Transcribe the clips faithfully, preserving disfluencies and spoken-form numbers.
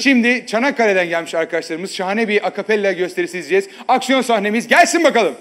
Şimdi Çanakkale'den gelmiş arkadaşlarımız şahane bir akapella gösterisi izleyeceğiz. Aksiyon sahnemiz gelsin bakalım.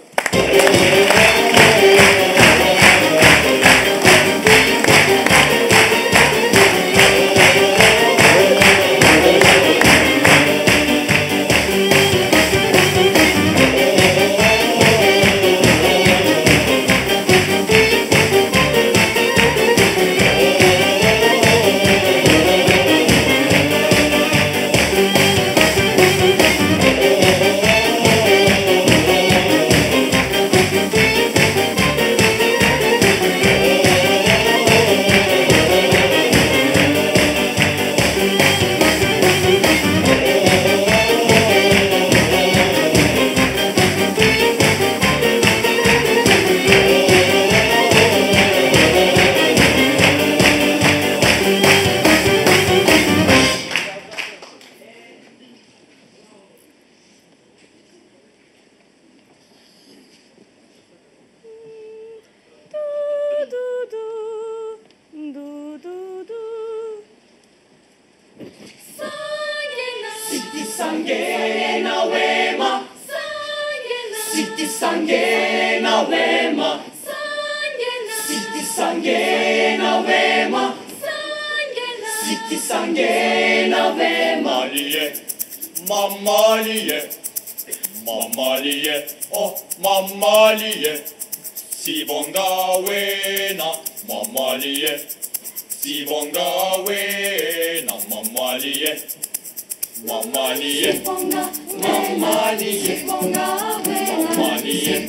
Mamalie, mamalie, oh mamalie, si bongawena, mamalie, si bongawena, mamalie, mamalie, mamalie, mamalie, mamalie,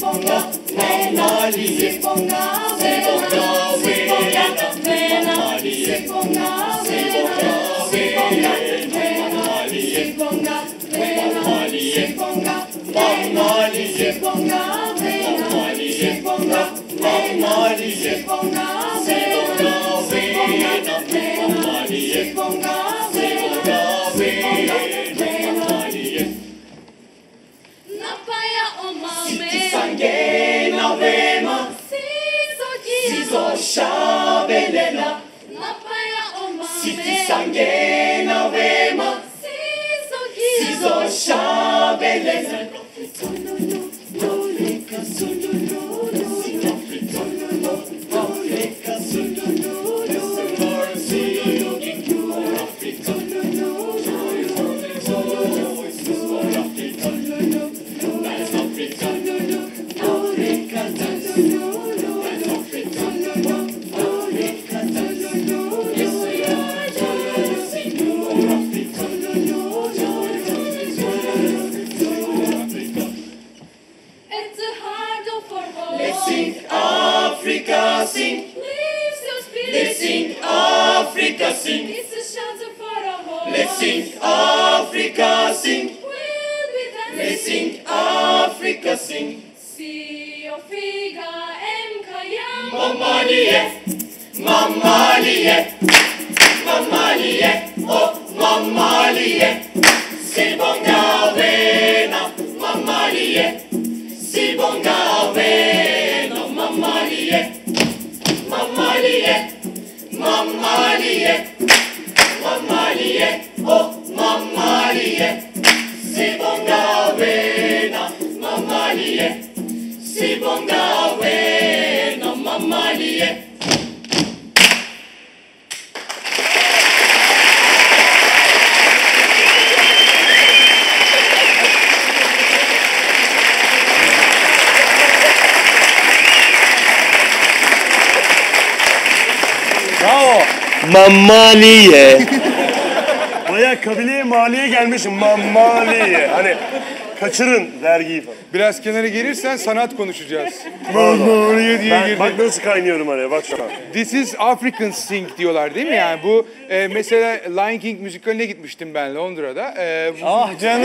Mamaliye. Baya kabileye maliye gelmişim. Mamaliye. Hani kaçırın vergiyi falan. Biraz kenara gelirsen sanat konuşacağız. Mamaliye diye girdik. Bak nasıl kaynıyorum araya bak şu an. This is African Sing diyorlar değil mi yani? Bu e, mesela Lion King müzikaline gitmiştim ben Londra'da. E, Ah canım.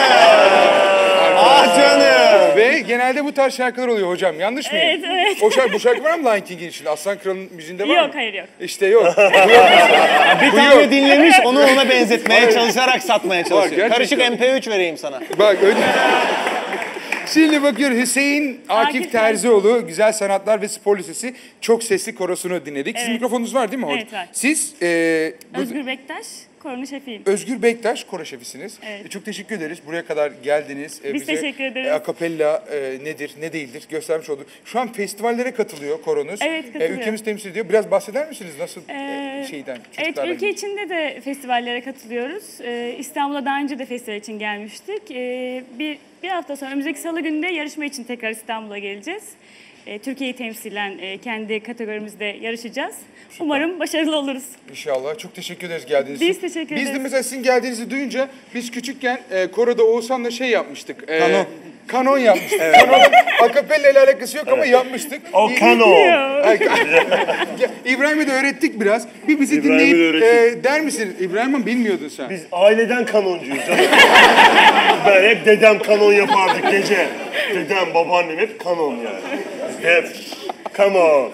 Ah canım. Ve genelde bu tarz şarkılar oluyor hocam. Yanlış mıyım? Evet, evet. O şarkı, bu şarkı var mı Lion King'in içinde? Aslan Kral'ın müziğinde var mı? Yok, hayır yok. İşte yok. Bu yok mesela. Bir Bu tane yok. dinlemiş, onu ona benzetmeye çalışarak satmaya çalışıyor. gerçekten. Karışık M P üç vereyim sana. Bak öyle. Şimdi bakıyorum Hüseyin Akif, Akif Terzioğlu Güzel Sanatlar ve Spor Lisesi Çok Sesli Korosu'nu dinledik. Sizin Evet. mikrofonunuz var değil mi hocam? Evet, var. Siz e, bu- Özgür Bektaş, koronun şefiyim. Özgür Bektaş, koro şefisiniz. Evet. E, çok teşekkür ederiz. Buraya kadar geldiniz. E, Biz bize, teşekkür ederiz. E, akapella e, nedir, ne değildir göstermiş olduk. Şu an festivallere katılıyor koronuz. Evet, katılıyor. E, ülkemizi temsil ediyor. Biraz bahseder misiniz nasıl e, Ee, şeyden? Evet, çocuklarla ülke ilgili? içinde de festivallere katılıyoruz. Ee, İstanbul'a daha önce de festival için gelmiştik. Ee, bir, bir hafta sonra önümüzdeki salı günü de yarışma için tekrar İstanbul'a geleceğiz. Ee, Türkiye'yi temsilen e, kendi kategorimizde yarışacağız. Umarım başarılı oluruz. İnşallah. Çok teşekkür ederiz geldiğiniz Biz için. teşekkür Biz de ederiz. mesela sizin geldiğinizi duyunca biz küçükken e, koroda Oğuzhan'la şey yapmıştık. E, Kanon. Kanon yapmıştık. Kanonun akapella ile alakası yok ama yapmıştık. O İ- kanon. Ay, İbrahim'e de öğrettik biraz. Bir bizi İbrahim'e dinleyip de öğrettik. e, der misin? İbrahim'im bilmiyordun sen. Biz aileden kanoncuyuz canım. Ben hep dedem kanon yapardık gece. Dedem, babaannem hep kanon yani. Hep kanon.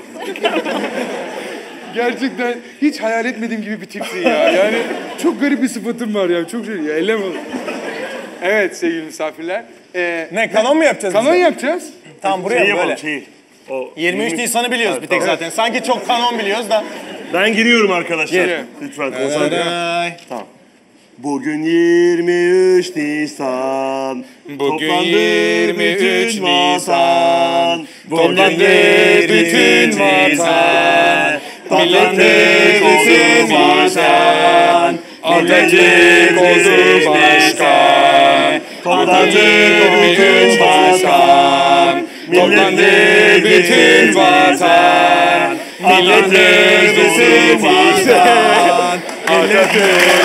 Gerçekten hiç hayal etmediğim gibi bir tipsin ya. Yani çok garip bir sıfatın var ya. Çok şey ya. Ellem olur. Evet sevgili misafirler. E, Ne kanon mu yapacağız kanon biz de? yapacağız. Tamam buraya Şeyi mı yapalım böyle? şeyi. O yirmi üç Nisan'ı biliyoruz bir tek zaten. Sanki çok kanon biliyoruz da. Ben giriyorum arkadaşlar. Gir. Lütfen konsantre. Ay. Bugün yirmi üç Nisan. Bugün Toplandı yirmi üç bütün Nisan. vatan. Toplandı bütün vatan. Toplandı bütün vatan. Atatürk oldu başkan. Toplandı bütün vatan. Toplandı bütün vatan. Toplandı bütün vatan. Atatürk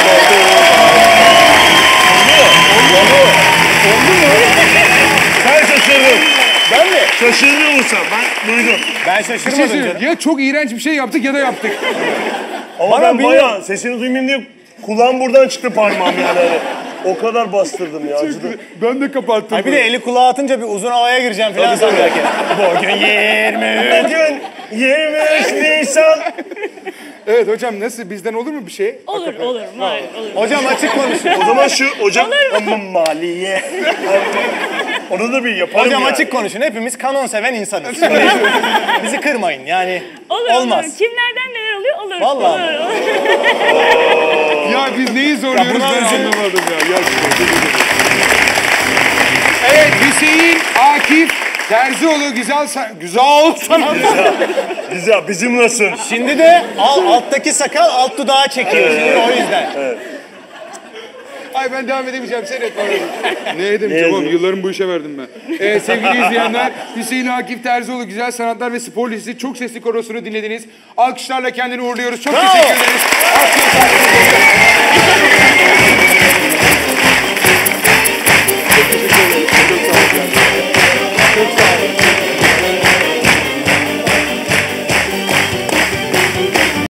Sen şaşırdın. Ben mi? Şaşırıyor musun? Ben duydum. Ben Bir şey şaşırmadım söyleyeyim. canım. Ya çok iğrenç bir şey yaptık ya da yaptık. Ama Bana ben bilmiyorum. bayağı sesini duymayayım diye kulağım buradan çıktı parmağım yani. Hani o kadar bastırdım ya acıdı. Ben de kapattım. Ay bir de eli kulağa atınca bir uzun havaya gireceğim falan sanırken. Bugün yirmi üç. Bugün yirmi üç Nisan. Evet hocam nasıl bizden olur mu bir şey? Olur, olur, var, olur. Hocam açık konuşun. O zaman şu hocam aman maliye. Onu da bir yapalım Hocam yani. açık konuşun. Hepimiz kanon seven insanız. Bizi kırmayın yani. Olur, Olmaz. olur. Kimlerden neler oluyor? Olur, Vallahi. olur, olur. Ya biz neyi zorluyoruz Ya buna ben üzüldüm. anlamadım ya. Gerçekten. Evet Hüseyin Akif Terzioğlu güzel sa- güzel sanat. Güzel bizim nasıl? Şimdi de al, alttaki sakal alt dudağı çekiyor. Şimdi o yüzden. Ay ben devam edemeyeceğim seyret bana. Ne edemeyeceğim Ne oğlum yazık? yıllarımı bu işe verdim ben. Ee, sevgili izleyenler Hüseyin Akif Terzioğlu Güzel Sanatlar ve Spor Lisesi Çok Sesli Korosu'nu dinlediniz. Alkışlarla kendini uğurluyoruz. Çok teşekkür ederiz. Alkışlar.